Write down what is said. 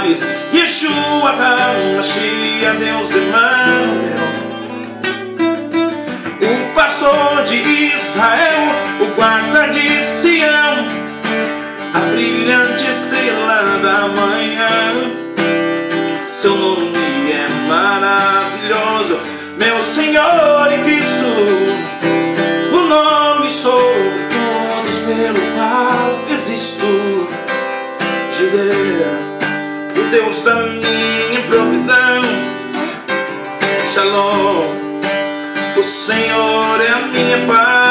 paz. Yeshua HaMashiach, Deus Emmanuel, o pastor de Israel, o guarda de Sião, a brilhante estrela da manhã. Seu nome é maravilhoso, meu Senhor e Cristo, o nome sobre todos pelo qual existo. Jireh, o Deus da minha provisão. Shalom, o Senhor é a minha paz.